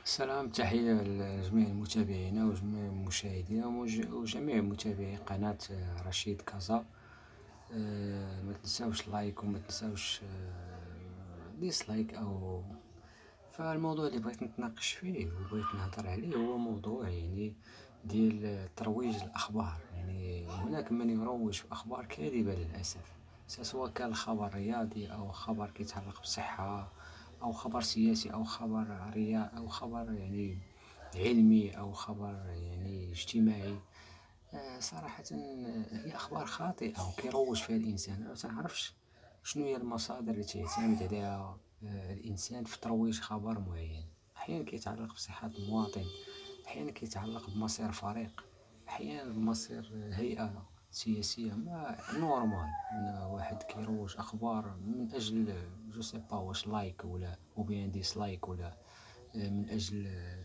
سلام، تحية لجميع المتابعين وجميع المشاهدين وجميع متابعي قناة رشيد كازا. ما تنساوش لايك وما تنساوش ديسلايك فالموضوع اللي بغيت نتناقش فيه وبغيت نهضر عليه هو موضوع ديال ترويج الأخبار. هناك من يروج في أخبار كاذبة للأسف، سواء كان خبر رياضي أو خبر كيتعلق بالصحة أو خبر سياسي أو خبر أو خبر علمي أو خبر اجتماعي. صراحة هي أخبار خاطئة وكيروج فيها الإنسان. أنا متنعرفش شنو هي المصادر اللي تعتمد عليها الإنسان في ترويج خبر معين. أحيانا كيتعلق بصحة المواطن، أحيانا كيتعلق بمصير فريق، أحيانا بمصير هيئة سياسية. ما نورمال أن واحد كيروج أخبار من أجل جو سي با واش لايك ولا وبيان ديسلايك، ولا من أجل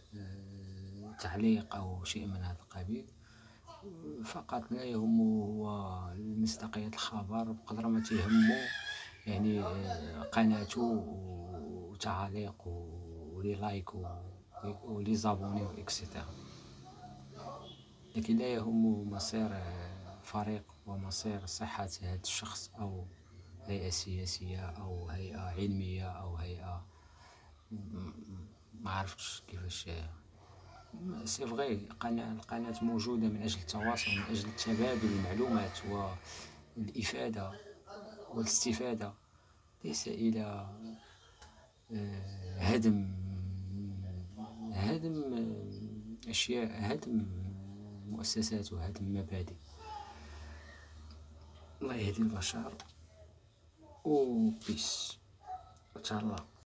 تعليق أو شيء من هذا القبيل. فقط لا يهمه هو مصداقية الخبر بقدر ما تيهمو قناته وتعاليق ولي لايك ولي زابوني اكسيتيرا، لكن لا يهمه مصير فريق ومصير صحة هذا الشخص أو هيئة سياسية أو هيئة علمية أو هيئة ما عرفتش كيفاش. سي فغي القناة موجودة من أجل التواصل، من أجل تبادل المعلومات والإفادة والاستفادة، ليس إلى هدم أشياء، هدم مؤسسات وهدم مبادئ. الله يهدي البشر وبيس. تهلا.